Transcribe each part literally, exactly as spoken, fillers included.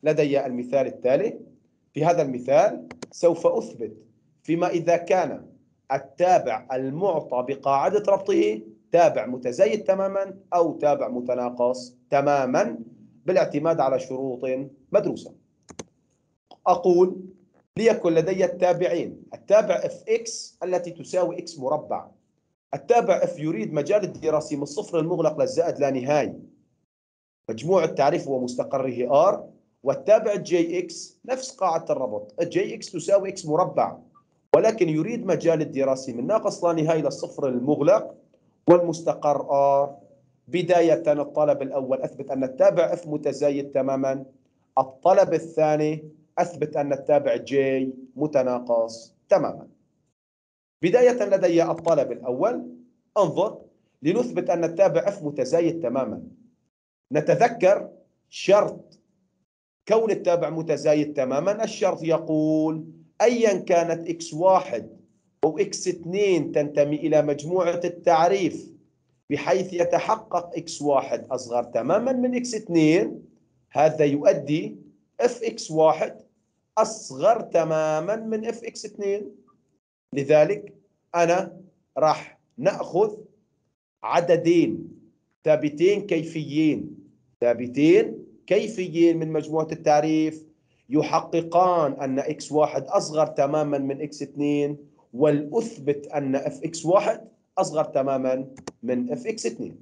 لدي المثال التالي. في هذا المثال سوف أثبت فيما إذا كان التابع المعطى بقاعدة ربطه تابع متزايد تماما أو تابع متناقص تماما بالاعتماد على شروط مدروسة. أقول ليكن لدي التابعين، التابع اف اكس التي تساوي اكس مربع. التابع اف يريد مجال الدراسي من الصفر المغلق للزائد لا نهاية، مجموع التعريف ومستقره ار. والتابع جي اكس نفس قاعدة الربط، الجي اكس تساوي اكس مربع، ولكن يريد مجال الدراسي من ناقص لا نهاية للصفر المغلق والمستقر ار. بداية الطلب الأول أثبت أن التابع اف متزايد تماما. الطلب الثاني أثبت أن التابع جي متناقص تماما. بداية لدي الطلب الأول، انظر لنثبت أن التابع اف متزايد تماما. نتذكر شرط كون التابع متزايد تماما، الشرط يقول أيا كانت إكس واحد أو إكس اثنين تنتمي إلى مجموعة التعريف بحيث يتحقق إكس واحد أصغر تماما من إكس اثنين، هذا يؤدي إف إكس واحد أصغر تماما من إف إكس اثنين. لذلك أنا راح نأخذ عددين ثابتين كيفيين ثابتين كيفيين من مجموعة التعريف يحققان أن إكس واحد أصغر تماما من إكس اثنين، والأثبت أن إف إكس واحد أصغر تماما من إف إكس اثنين.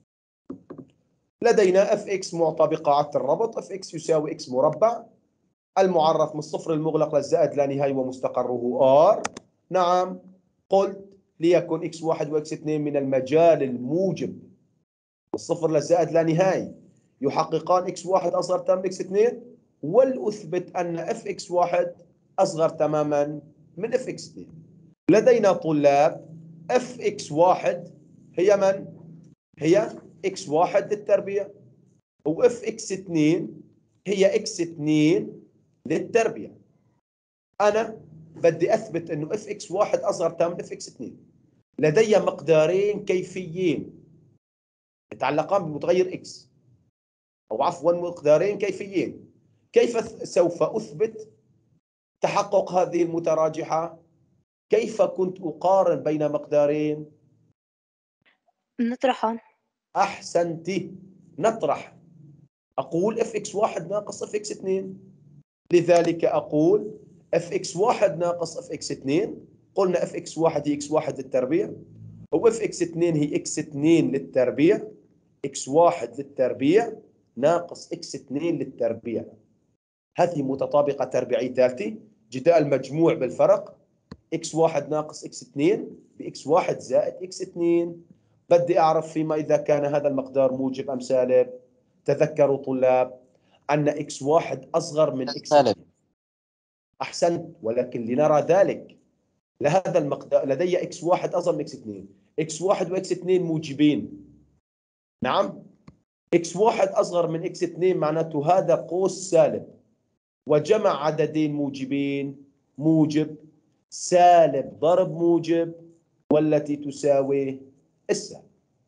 لدينا إف إكس معطى بقاعدة الربط، إف إكس يساوي إكس مربع، المعرف من الصفر المغلق للزائد لا نهاية ومستقره R. نعم، قلت ليكن إكس واحد وإكس اثنين من المجال الموجب الصفر للزائد لا نهاية يحققان إكس واحد أصغر تماما من إكس اثنين، والأثبت أن إف إكس واحد أصغر تماما من إف إكس اثنين. لدينا طلاب إف إكس واحد هي من؟ هي إكس واحد للتربيع، وإف إكس اثنين هي إكس اثنين للتربيع. أنا بدي أثبت أنه إف إكس واحد أصغر تماما من إف إكس اثنين. لدي مقدارين كيفيين يتعلقان بمتغير إكس، أو عفوا مقدارين كيفيين. كيف سوف أثبت تحقق هذه المتراجحة؟ كيف كنت أقارن بين مقدارين؟ نطرحهم. أحسنتي، نطرح. أقول إف إكس واحد ناقص إف إكس اثنين، لذلك أقول إف إكس واحد ناقص إف إكس اثنين. قلنا إف إكس واحد هي إكس واحد للتربيع، وإف إكس اثنين هي إكس اثنين للتربيع. إكس واحد للتربيع ناقص إكس اثنين للتربيع، هذه متطابقة تربيعية ثالثة، جداء المجموع بالفرق. إكس واحد ناقص إكس اثنين بإكس واحد زائد إكس اثنين. بدي أعرف فيما إذا كان هذا المقدار موجب أم سالب. تذكروا طلاب أن إكس واحد أصغر من إكس اثنين. أحسنت، ولكن لنرى ذلك لهذا المقدار لدي إكس واحد أصغر من إكس اثنين. إكس واحد وإكس اثنين موجبين، نعم. إكس واحد أصغر من إكس اثنين معناته هذا قوس سالب، وجمع عددين موجبين موجب سالب ضرب موجب والتي تساوي السالب.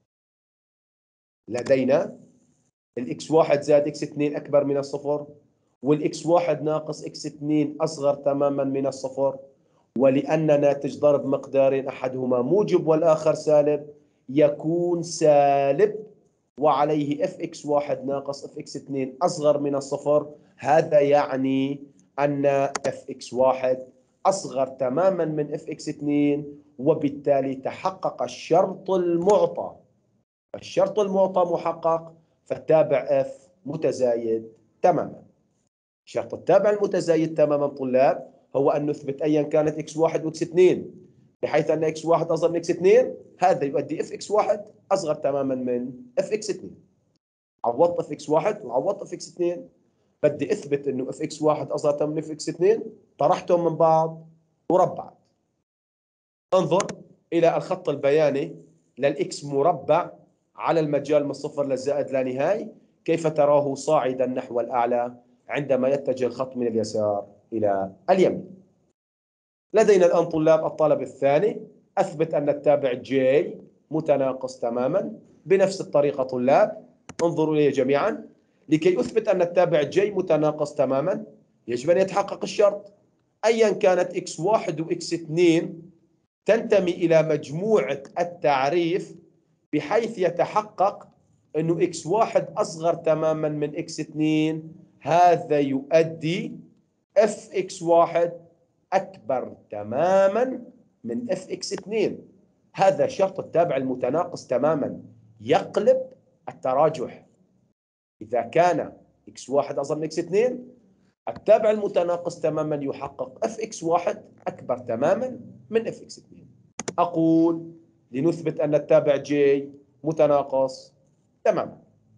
لدينا الإكس واحد زائد إكس اثنين أكبر من الصفر، والإكس واحد ناقص إكس اثنين أصغر تماما من الصفر، ولأن ناتج ضرب مقدارين أحدهما موجب والآخر سالب يكون سالب، وعليه اف اكس واحد ناقص اف اكس اثنين أصغر من الصفر. هذا يعني أن اف اكس واحد أصغر تماما من اف اكس اثنين، وبالتالي تحقق الشرط المعطى. الشرط المعطى محقق، فالتابع اف متزايد تماما. شرط التابع المتزايد تماما طلاب هو أن نثبت أيا كانت إكس واحد وإكس اثنين بحيث أن إكس واحد أصغر من إكس اثنين، هذا يؤدي إف إكس واحد أصغر تماما من إف إكس اثنين. عوضت إف إكس واحد وعوضت إف إكس اثنين، بدي أثبت أنه إف إكس واحد أصغر تماما من إف إكس اثنين، طرحتهم من بعض وربعت. انظر إلى الخط البياني للإكس مربع على المجال من الصفر للزائد لا نهاية، كيف تراه صاعدا نحو الأعلى عندما يتجه الخط من اليسار إلى اليمين. لدينا الآن طلاب الطلب الثاني، أثبت أن التابع جي متناقص تماما بنفس الطريقة. طلاب انظروا لي جميعا، لكي أثبت أن التابع جي متناقص تماما يجب أن يتحقق الشرط أيا كانت إكس واحد وإكس اثنين تنتمي إلى مجموعة التعريف بحيث يتحقق أنه إكس واحد أصغر تماما من إكس اثنين، هذا يؤدي اف إكس واحد أكبر تماما من اف إكس اثنين. هذا شرط التابع المتناقص تماما، يقلب التراجح. إذا كان إكس واحد أصغر من إكس اثنين التابع المتناقص تماما يحقق اف إكس واحد أكبر تماما من اف إكس اثنين. أقول لنثبت أن التابع جي متناقص تماما.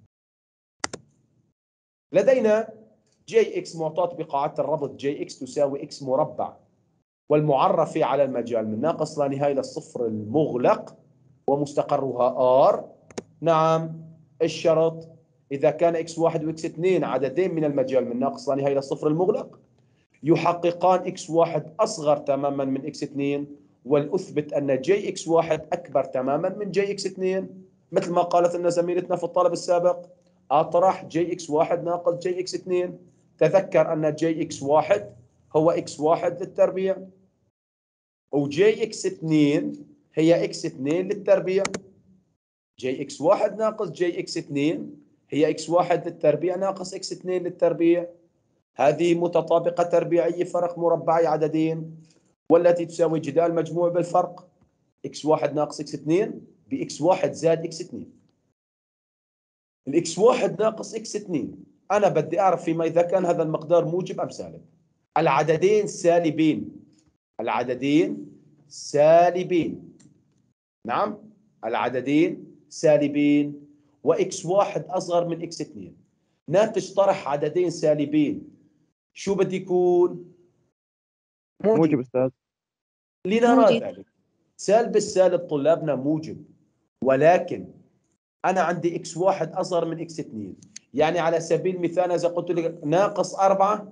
لدينا جي إكس معطاة بقاعدة الربط جي إكس تساوي إكس مربع، والمعرفة على المجال من ناقص لا نهاية للصفر المغلق ومستقرها R. نعم، الشرط إذا كان إكس واحد وإكس اثنين عددين من المجال من ناقص لا نهاية للصفر المغلق يحققان إكس واحد أصغر تماما من إكس اثنين، ولأثبت أن جي إكس واحد أكبر تماما من جي إكس اثنين، مثل ما قالت لنا زميلتنا في الطلب السابق: أطرح جي إكس واحد ناقص جي إكس اثنين. تذكر أن جي إكس واحد هو إكس واحد للتربيع، وجي إكس اثنين هي إكس اثنين للتربيع. جي إكس واحد ناقص جي إكس اثنين هي إكس واحد للتربيع ناقص إكس اثنين للتربيع. هذه متطابقة تربيعية فرق مربعي عددين، والتي تساوي جدال مجموع بالفرق إكس واحد ناقص إكس اثنين بإكس واحد زائد إكس اثنين. الإكس واحد ناقص إكس اثنين أنا بدي أعرف فيما إذا كان هذا المقدار موجب أم سالب. العددين سالبين، العددين سالبين، نعم العددين سالبين، وإكس واحد أصغر من إكس اثنين. ناتج طرح عددين سالبين شو بدي يكون؟ موجب أستاذ. لنرى ذلك. سالب السالب طلابنا موجب، ولكن أنا عندي إكس واحد أصغر من إكس اثنين، يعني على سبيل المثال إذا قلت لك ناقص أربعة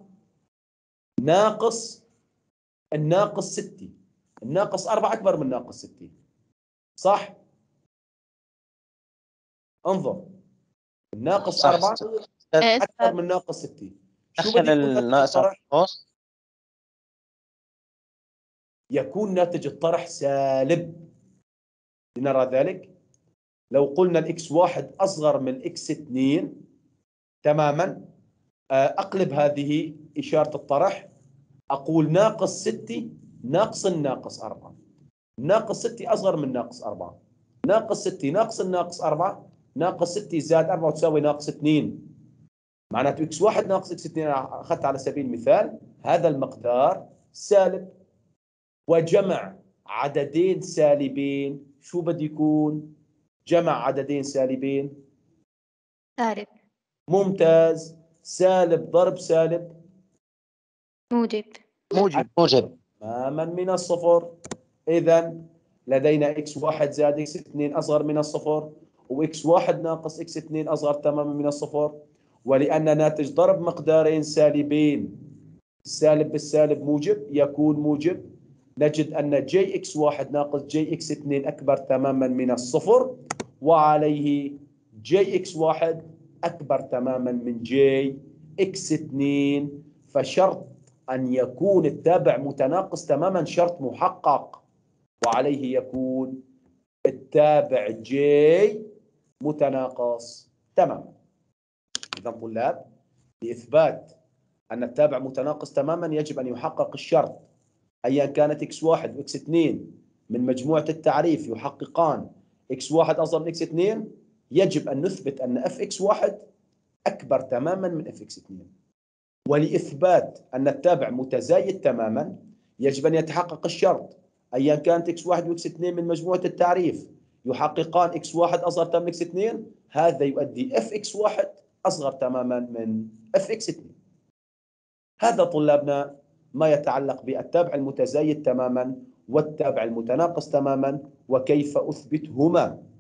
ناقص الناقص ستة، الناقص أربعة أكبر من ناقص ستة، صح؟ انظر، الناقص أربعة أكبر من ناقص ستة. شو بدي يكون ناتج الطرح؟ يكون ناتج الطرح سالب. لنرى ذلك. لو قلنا الإكس واحد أصغر من الإكس اثنين تماما، أقلب هذه إشارة الطرح، أقول ناقص ستة ناقص الناقص أربعة. ناقص ستة أصغر من ناقص أربعة، ناقص ستة ناقص الناقص أربعة، ناقص ستة زائد أربعة تساوي ناقص اثنين. معناته إكس واحد ناقص إكس اثنين أخذت على سبيل المثال هذا المقدار سالب، وجمع عددين سالبين شو بده يكون؟ جمع عددين سالبين سالب. ممتاز. سالب ضرب سالب موجب. موجب موجب تماما من الصفر. إذا لدينا إكس واحد زائد إكس اثنين أصغر من الصفر، وإكس واحد ناقص إكس اثنين أصغر تماما من الصفر. ولأن ناتج ضرب مقدارين سالبين السالب بالسالب موجب يكون موجب، نجد أن جي إكس واحد ناقص جي إكس اثنين أكبر تماما من الصفر، وعليه جي إكس واحد أكبر تماما من جي إكس اثنين. فشرط أن يكون التابع متناقص تماما شرط محقق، وعليه يكون التابع جي متناقص تماما. إذا طلاب، لإثبات أن التابع متناقص تماما يجب أن يحقق الشرط أيا كانت إكس واحد وإكس اثنين من مجموعة التعريف يحققان إكس واحد أصغر من إكس اثنين، يجب أن نثبت أن إف إكس واحد أكبر تماما من إف إكس اثنين. ولإثبات أن التابع متزايد تماما يجب أن يتحقق الشرط أيا كانت إكس واحد وإكس اثنين من مجموعة التعريف يحققان إكس واحد أصغر تماما من إكس اثنين، هذا يؤدي إف إكس واحد أصغر تماما من إف إكس اثنين. هذا طلابنا ما يتعلق بالتابع المتزايد تماما والتابع المتناقص تماما وكيف أثبتهما.